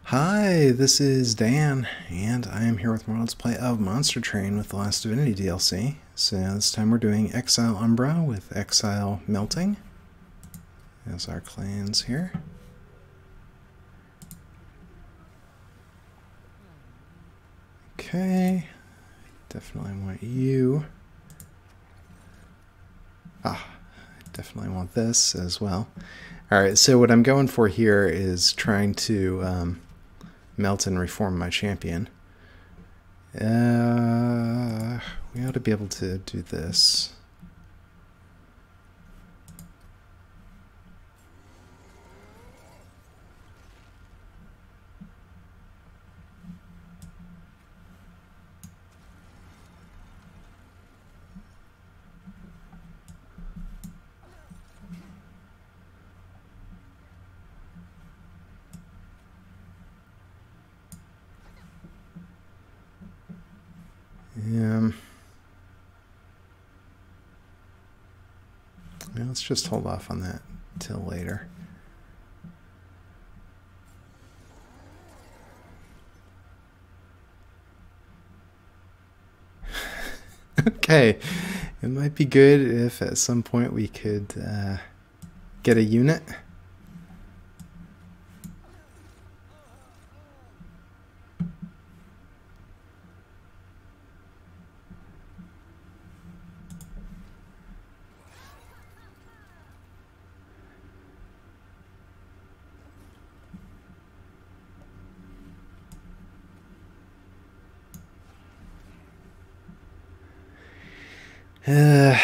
Hi, this is Dan, and I am here with more Let's Play of Monster Train with the Last Divinity DLC. So this time we're doing Exile Umbra with Exile Melting. There's our clans here. Okay, definitely want you. I definitely want this as well. Alright, so what I'm going for here is trying to melt and reform my champion. We ought to be able to do this. Let's just hold off on that till later. Okay, it might be good if at some point we could get a unit. Yeah.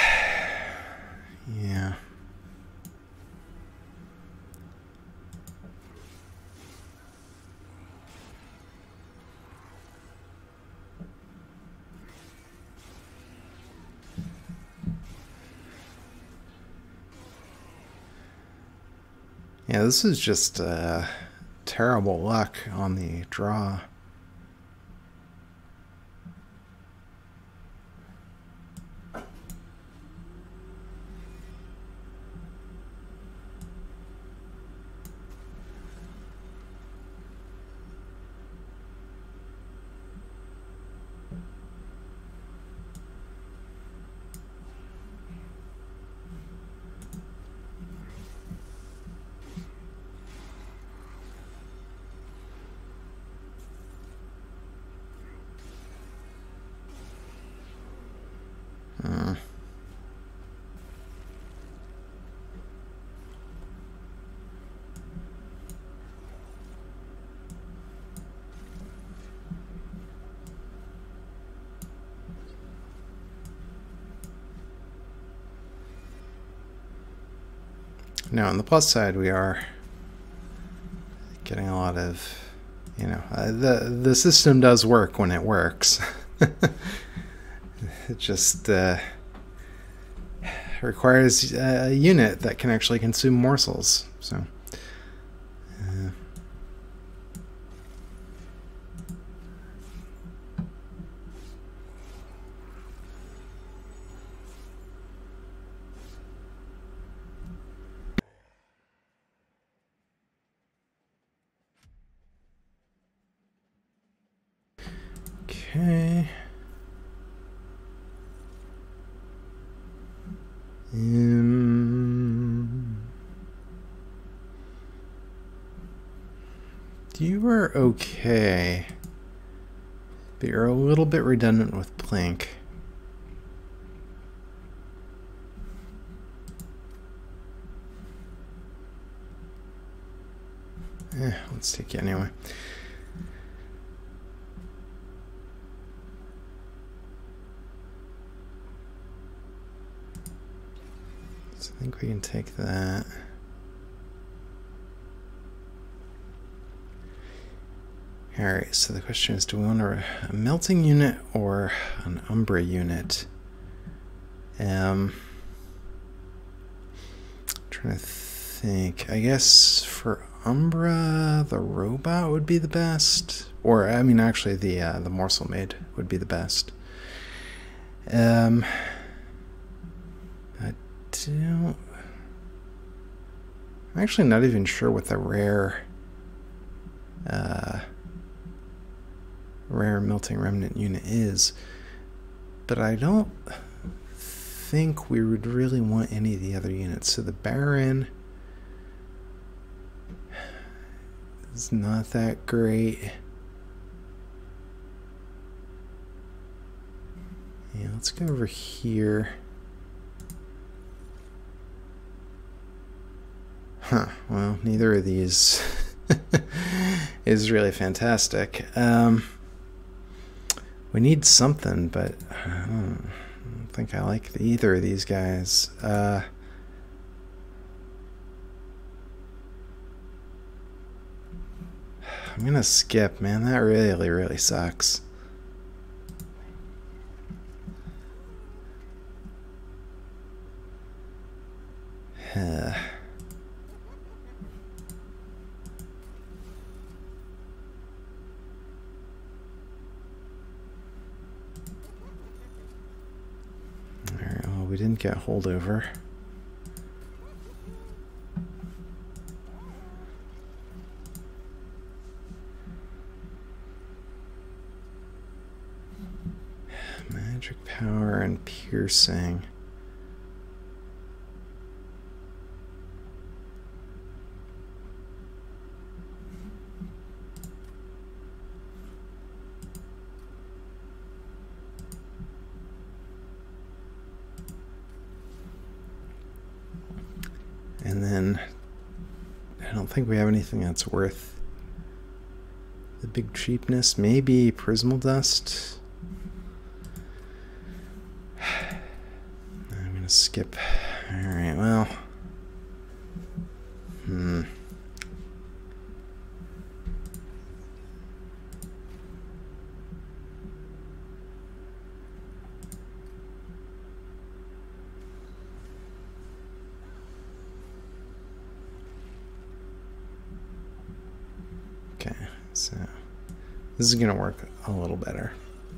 Yeah, this is just terrible luck on the draw. Now, on the plus side, we are getting a lot of, the system does work when it works. It just requires a unit that can actually consume morsels. So. Okay. You are okay, but you're a little bit redundant with Plank. Let's take you anyway. So I think we can take that. Alright, so the question is, do we want a melting unit or an Umbra unit? Trying to think. I guess for Umbra, the robot would be the best. Or, I mean, actually, the morsel maid would be the best. I don't... I'm actually not even sure what the rare rare melting remnant unit is, but I don't think we would really want any of the other units. So the Baron is not that great. Yeah, let's go over here. Huh, well, neither of these is really fantastic. We need something, but I don't think I like either of these guys. I'm gonna skip, man. That really sucks. Alright, well, we didn't get holdover. Magic power and piercing. And then I don't think we have anything that's worth the big cheapness. Maybe Prismal Dust. I'm gonna skip. Alright, well. Okay, so this is gonna work a little better.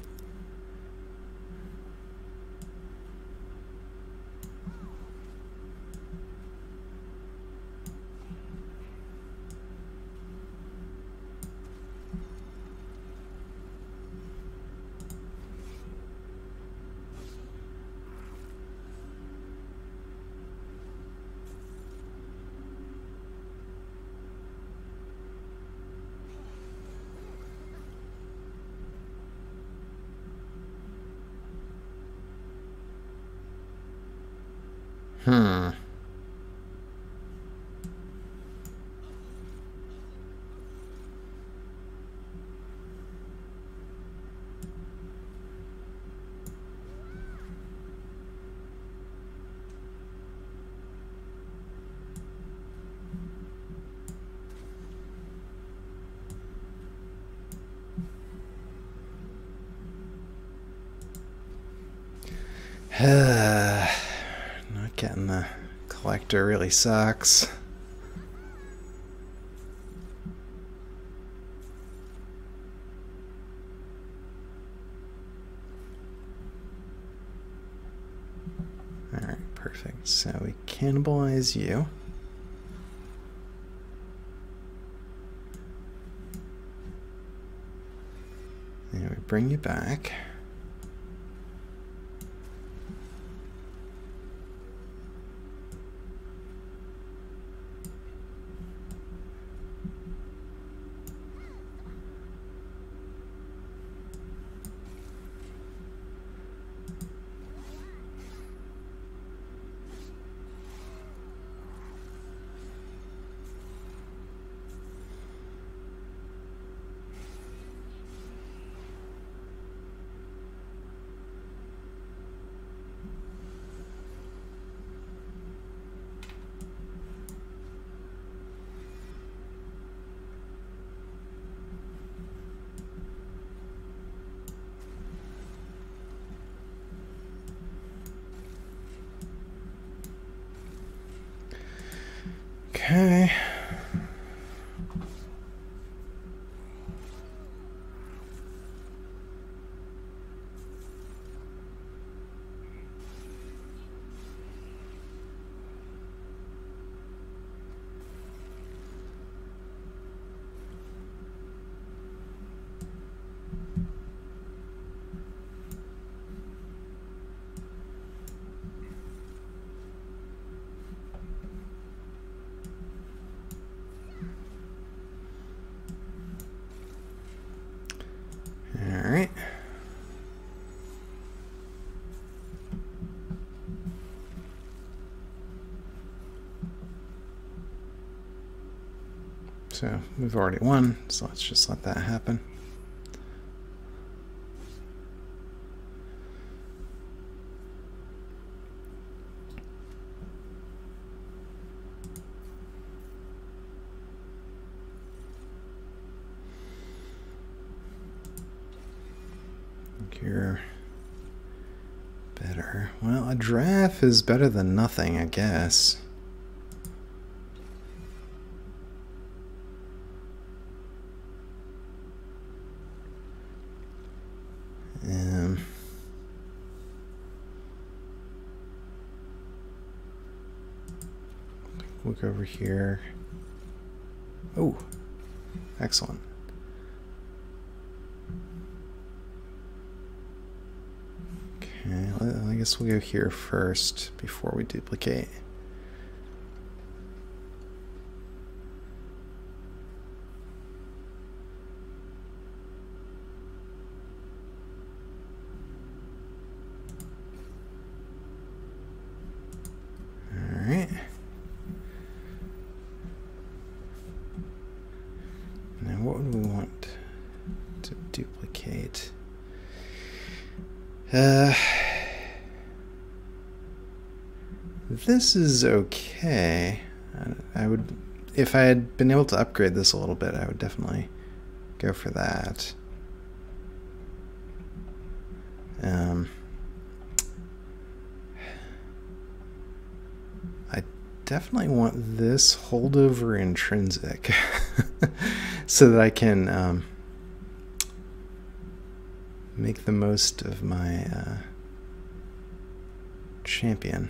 Not getting the collector really sucks. Alright, perfect. So we cannibalize you. And we bring you back. So we've already won, so let's just let that happen. You're better. Well, a draft is better than nothing, I guess. Look over here. Oh, excellent. Okay, I guess we'll go here first before we duplicate. All right. Now what would we want to duplicate? This is okay. I would, if I had been able to upgrade this a little bit, I would definitely go for that. I definitely want this holdover intrinsic so that I can make the most of my champion.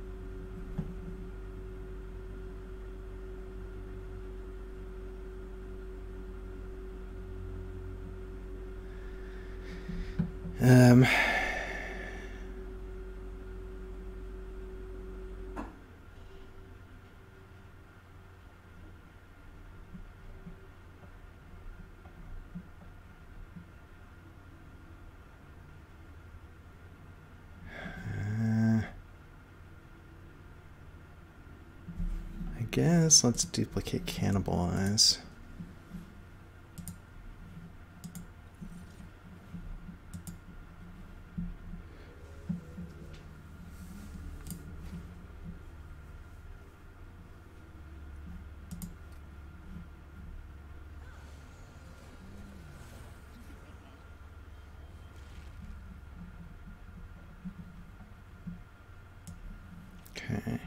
I guess let's duplicate cannibalize. Okay.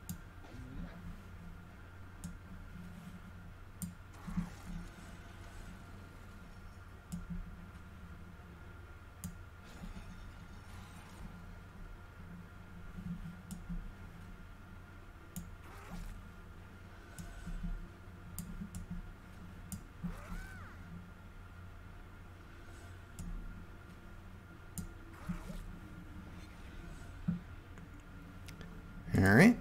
All right.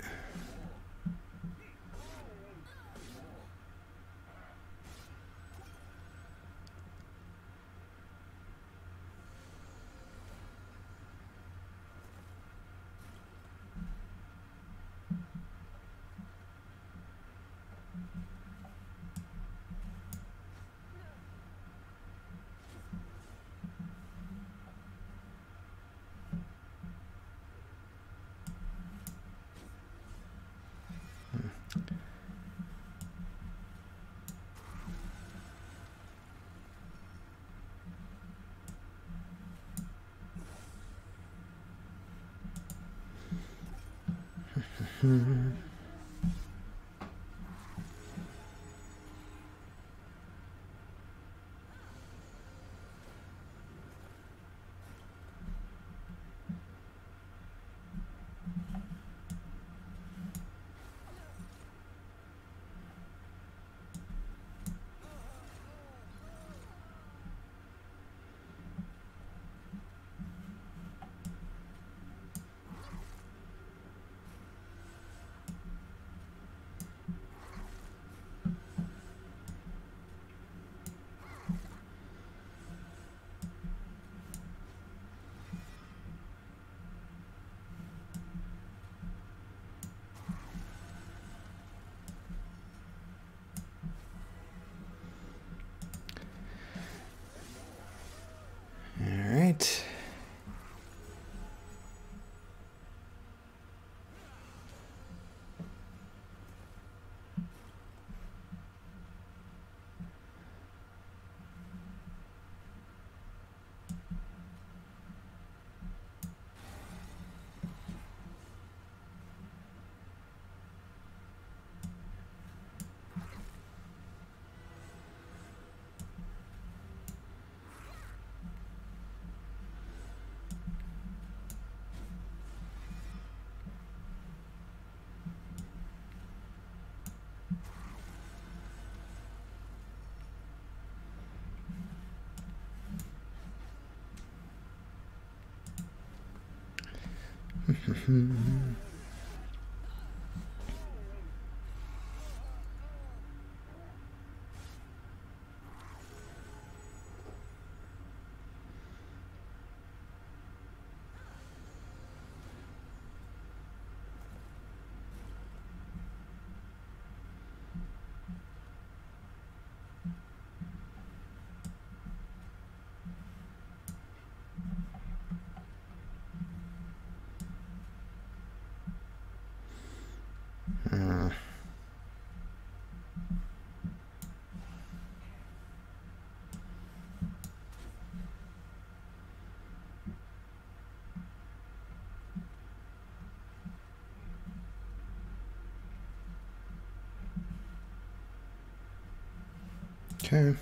Okay.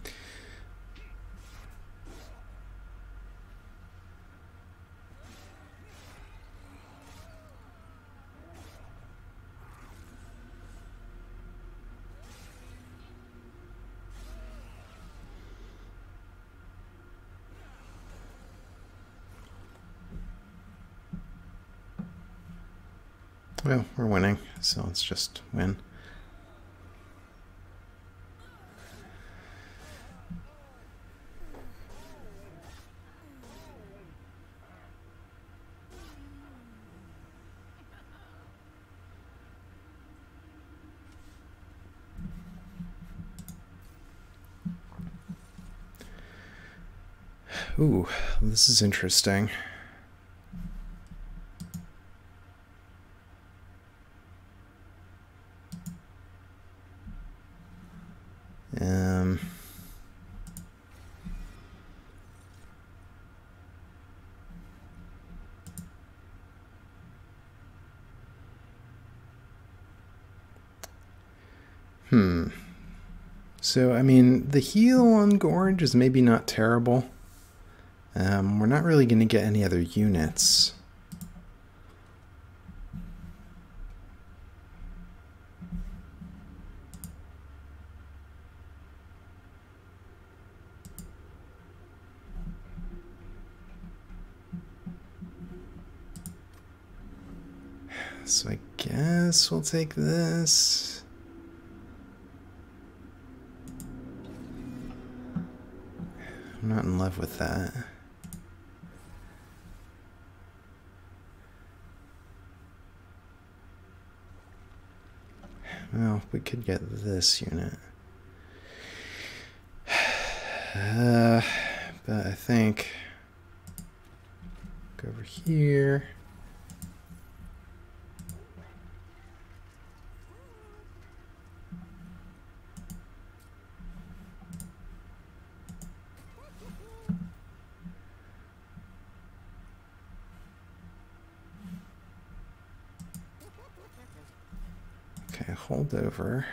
Well, we're winning, so let's just win. Ooh, this is interesting. So, I mean, the heal on Gorge is maybe not terrible. We're not really going to get any other units. So I guess we'll take this. I'm not in love with that. Well, we could get this unit. But I think go over here. Okay, hold over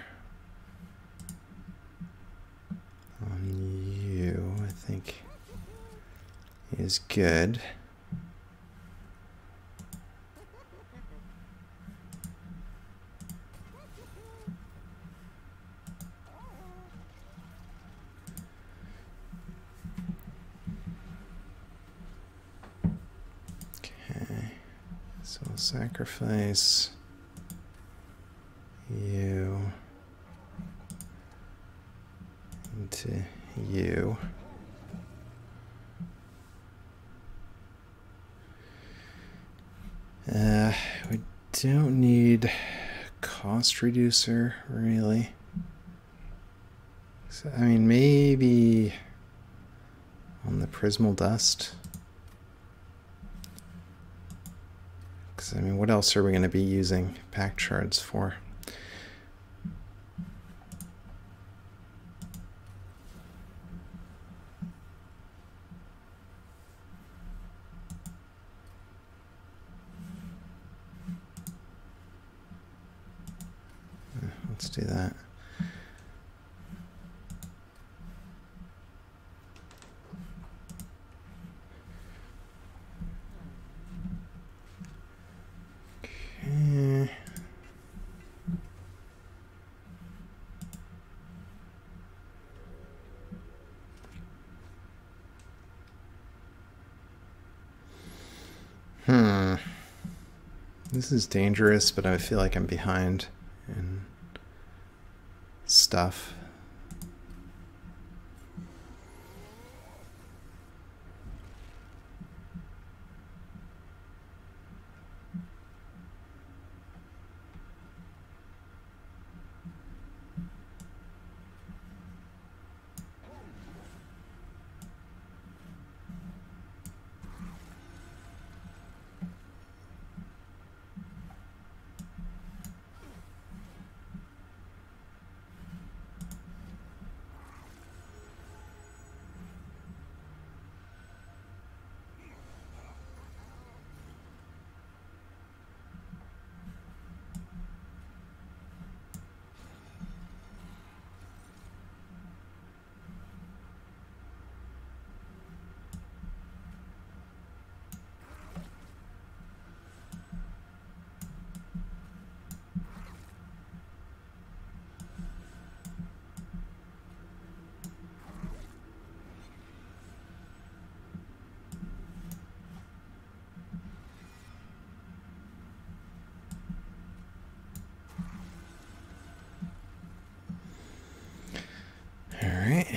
on you, I think is good. Okay, so we'll sacrifice you into you. We don't need cost reducer, really. So, I mean, maybe on the Prismal Dust. Because, I mean, what else are we going to be using pack shards for? Let's do that. Okay. This is dangerous, but I feel like I'm behind in stuff. All right.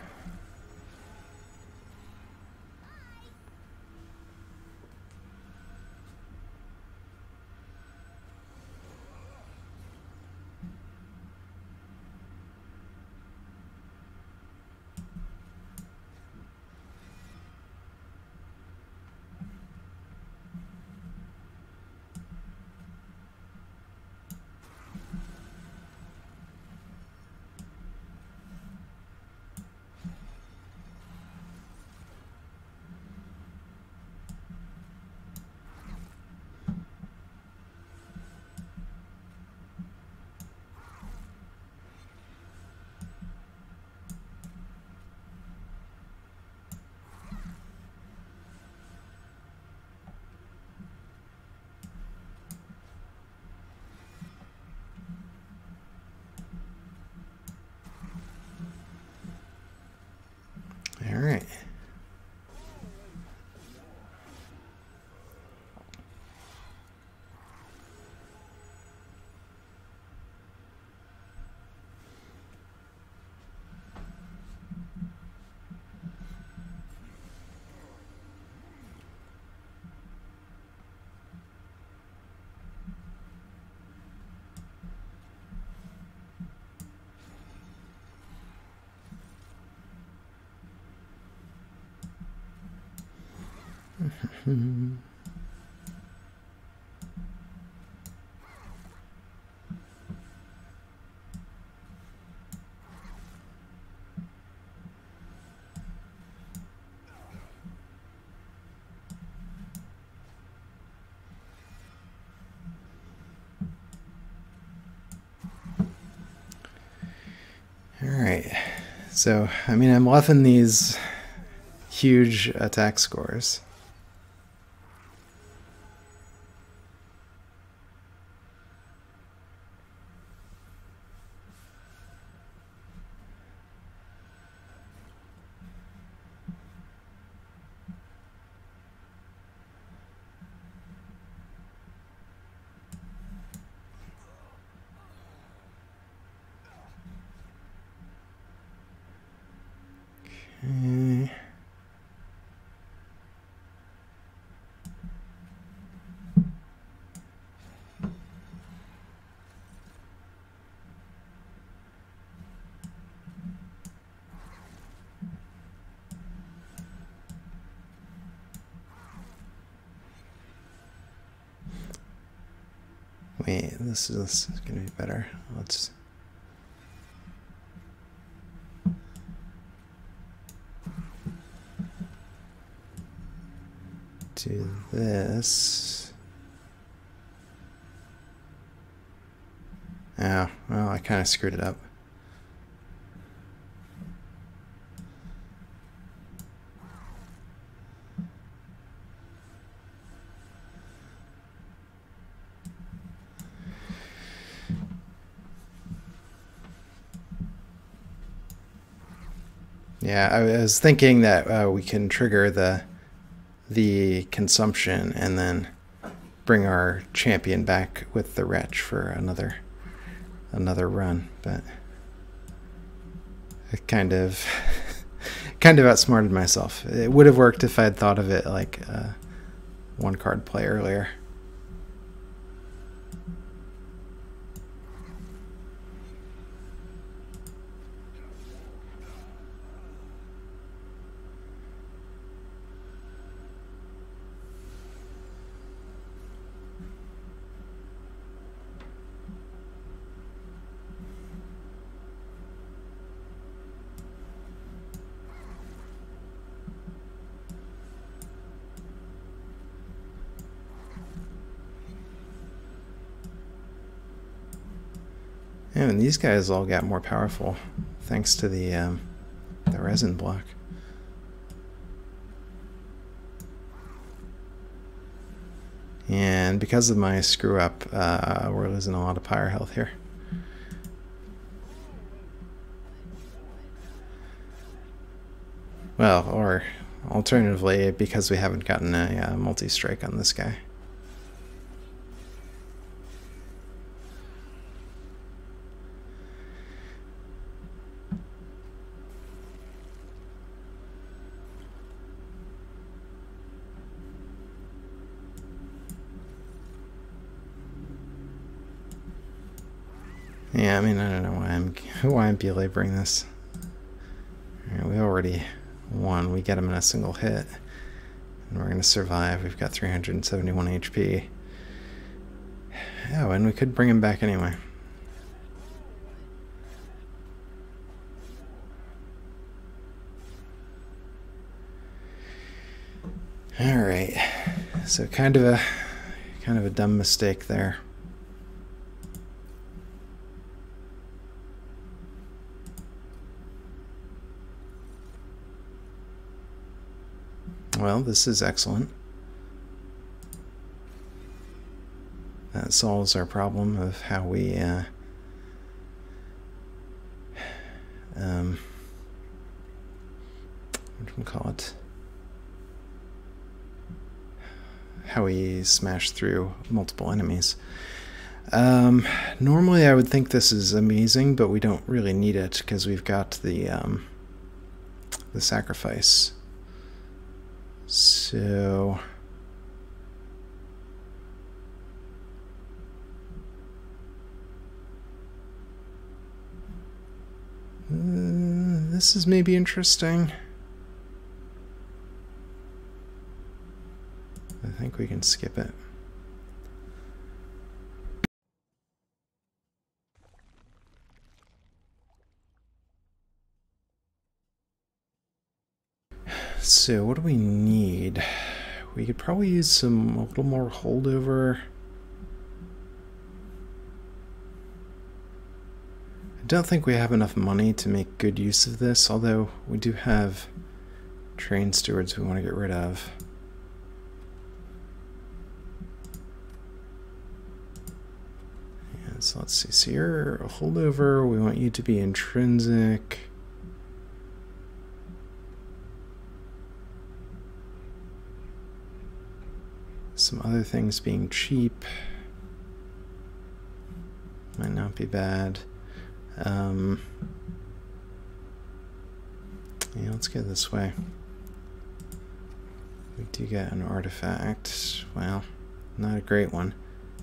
All right. All right. So, I mean, I'm loving these huge attack scores. Okay. Wait, this is gonna be better. Let's do this. Oh, well, I kind of screwed it up. Yeah, I was thinking that we can trigger the consumption and then bring our champion back with the wretch for another run, but I kind of outsmarted myself. It would have worked if I had thought of it like one card play earlier. Yeah, and these guys all got more powerful thanks to the resin block. And because of my screw up, we're losing a lot of pyre health here. Well, or alternatively, because we haven't gotten a multi-strike on this guy. Yeah, I mean, I don't know why I'm belaboring this. Right, we already won. We get him in a single hit. And we're going to survive. We've got 371 HP. Oh, and we could bring him back anyway. Alright. So kind of a dumb mistake there. Well, this is excellent. That solves our problem of how we what do we call it? How we smash through multiple enemies. Normally I would think this is amazing, but we don't really need it because we've got the sacrifice. So this is maybe interesting. I think we can skip it. So what do we need? We could probably use a little more holdover. I don't think we have enough money to make good use of this, although we do have train stewards we want to get rid of. Yeah, so let's see. So you're a holdover. We want you to be intrinsic. Some other things being cheap might not be bad. Yeah, let's go this way. We do get an artifact. Well, not a great one.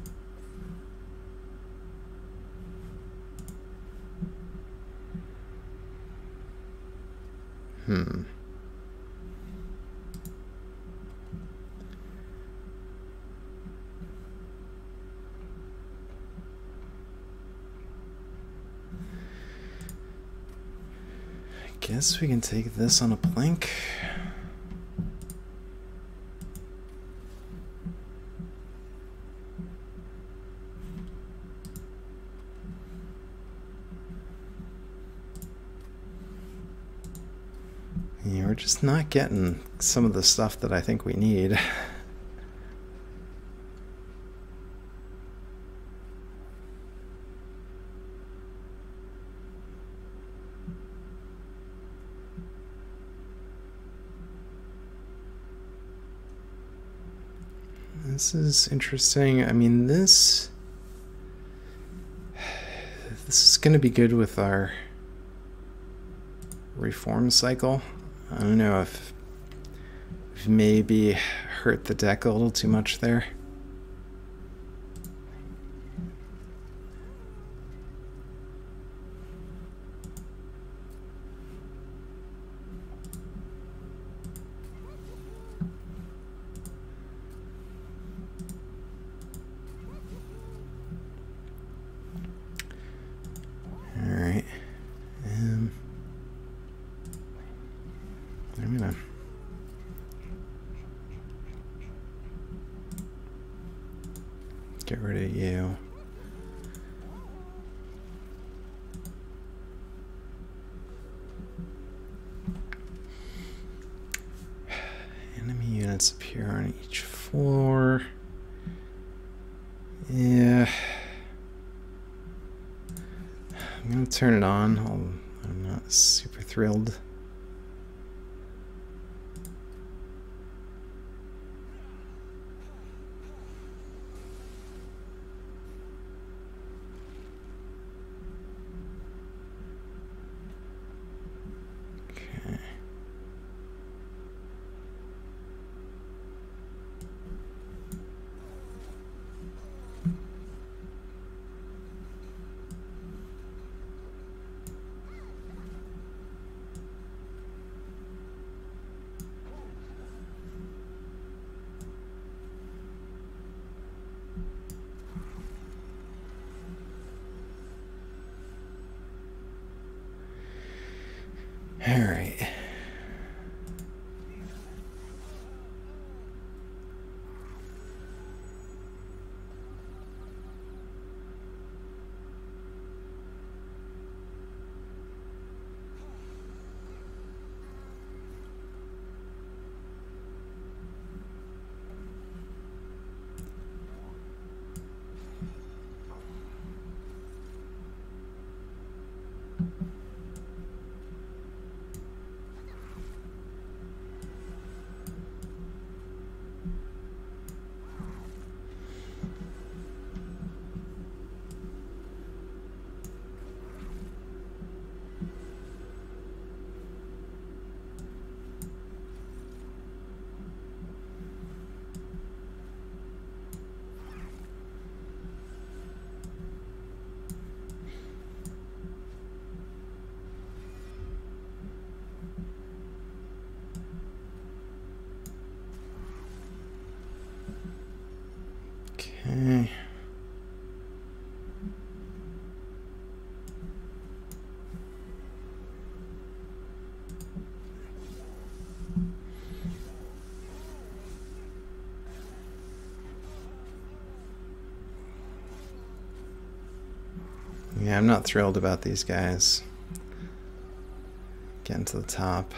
Guess we can take this on a plank. Yeah, we're just not getting some of the stuff that I think we need. This is interesting. I mean, this is going to be good with our reform cycle. I don't know if we've maybe hurt the deck a little too much there. I'm gonna get rid of you. Enemy units appear on each floor. Yeah. I'm gonna turn it on. I'm not super thrilled. All right. Okay. Yeah, I'm not thrilled about these guys getting to the top.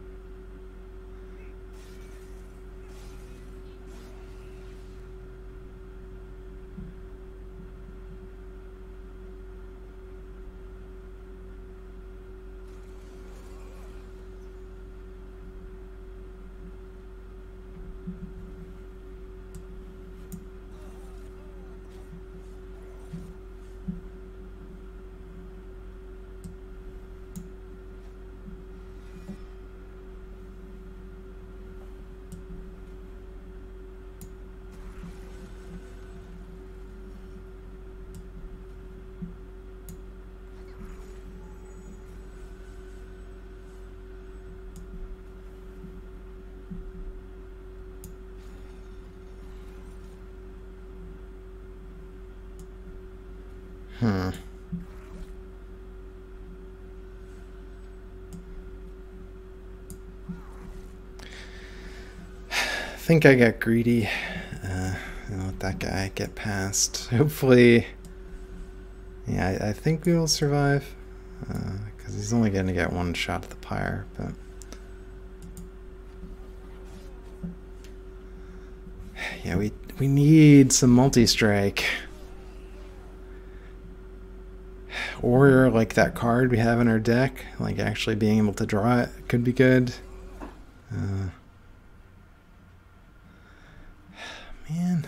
I think I got greedy. I'll let that guy get past. Hopefully, yeah, I think we will survive. Because he's only going to get one shot at the pyre, but... Yeah, we need some multi-strike. Or like that card we have in our deck, like actually being able to draw it could be good. Man.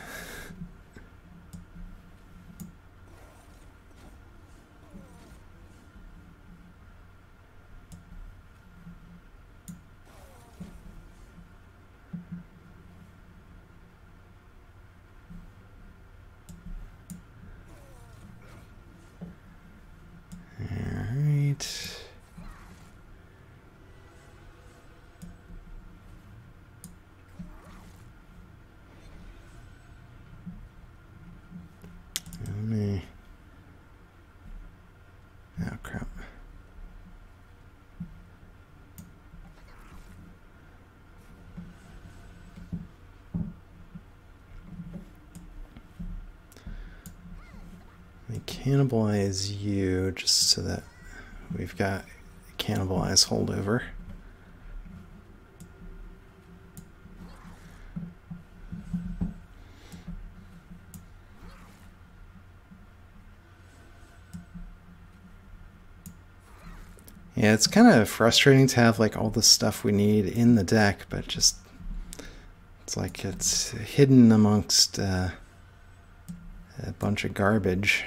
Oh, crap. Let me cannibalize you just so that we've got cannibalize holdover. Yeah, it's kind of frustrating to have like all the stuff we need in the deck, but just it's like it's hidden amongst a bunch of garbage.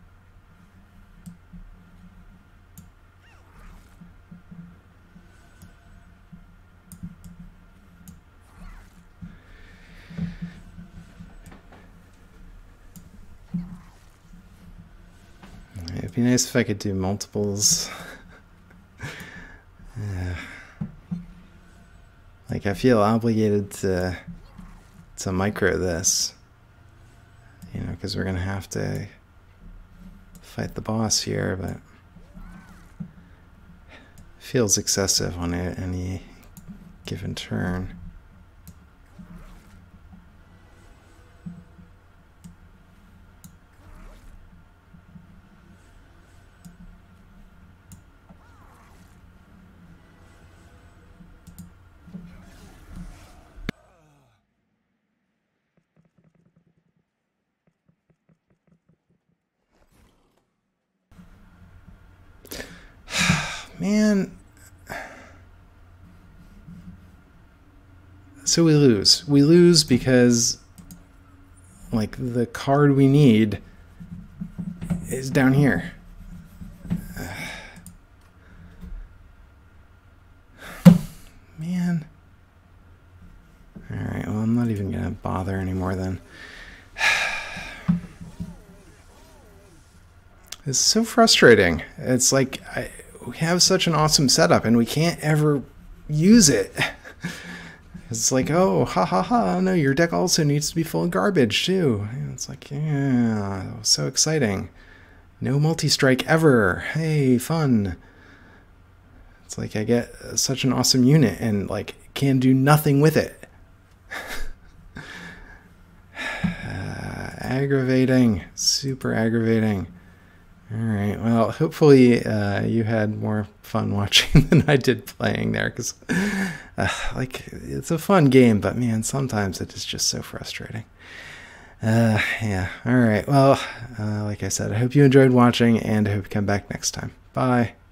It'd be nice if I could do multiples. Like, I feel obligated to micro this, you know, because we're gonna have to fight the boss here, but it feels excessive on any given turn. Man. So we lose. We lose because, like, the card we need is down here. Man. Alright, well, I'm not even gonna bother anymore then. It's so frustrating. It's like we have such an awesome setup and we can't ever use it. It's like, oh, ha ha ha, no, your deck also needs to be full of garbage too. And it's like, yeah, so exciting. No multi-strike ever. Hey, fun. It's like I get such an awesome unit and like can do nothing with it. Aggravating. Super aggravating. Alright, well, hopefully you had more fun watching than I did playing there, because like, it's a fun game, but man, sometimes it is just so frustrating. Yeah, alright, well, like I said, I hope you enjoyed watching, and I hope you come back next time. Bye!